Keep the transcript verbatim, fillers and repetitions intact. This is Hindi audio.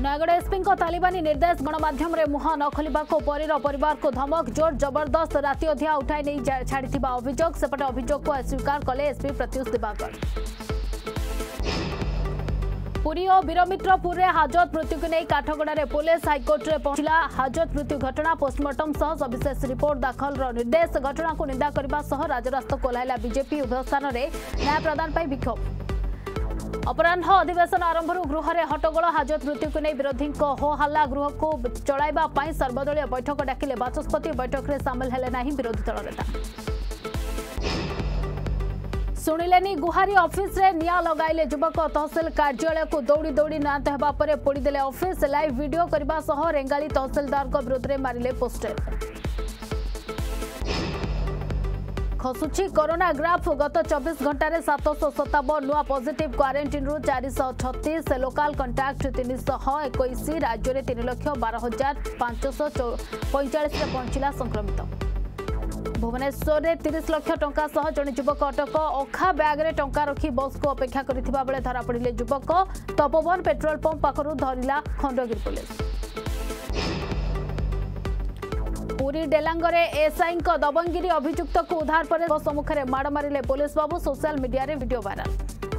नयागढ़ एसपी तालिबानी निर्देश गणमाध्यम रे मुह न खोलिबा को परीर परिवार को धमक जोर जबरदस्त राति अधिया उठाई नहीं छाड़ी अभियोग सेपटे अभियोग को अस्वीकार कले एसपी प्रत्युष दिवाकर। पुरी और वीरमित्रपुर रे हाजत मृत्यु को नहीं काठगड़ा पुलिस हाइकोर्ट रे पहुंचला। हाजत मृत्यु घटना पोस्टमार्टम सह सविशेष रिपोर्ट दाखल निर्देश घटना को निंदा करने सह राजरास्ता कोल्हाइला बीजेपी उभय स्थान में न्याय प्रदान पर विक्षोभ। अपराह अधिवेशन आरंभ गृह में हट्टगोल हाजत मृत्यु को नहीं विरोधी हो हल्ला गृह को चलाइबा सर्वदलीय बैठक डाकिले बाचस्पति बैठक में सामिल हेले नहीं विरोधी दल नेता। शुणिलेनी गुहारी ऑफिस रे निया लगाइले युवक तहसिल कार्यालय को दौड़ी दौड़ी नात हेबा परे पोड़ीदेले ऑफिस लाइव वीडियो करबा सह रेंगाली तहसिलदार को विरोध में मारिले पोस्टर। खसुची कोरोना ग्राफ गत चौबीस घंटे सात सौ सतावन नुआ पॉजिटिव क्वारंटाइन रु चार सौ छत्तीस लोकाल कंटाक्ट तीन सौ इक्कीस राज्य में तीन लाख बारह हजार पांचश पैंचाश पहुंचला संक्रमित। भुवनेश्वर में तीस लाख टंका सह जड़े युवक अटक अखा ब्याग रे टंका रखी बस को अपेक्षा करथिबा बेले धरा पड़िले युवक। तपोवन पेट्रोल पंप पाखरु धरिला खंडगिरी पुलिस। पुरी डेलांगरे एसआई दबंगिरी अभियुक्त को उद्धार पर सम्मुखें माड़ मारे पुलिस बाबू सोशल मीडिया रे वीडियो वायरल।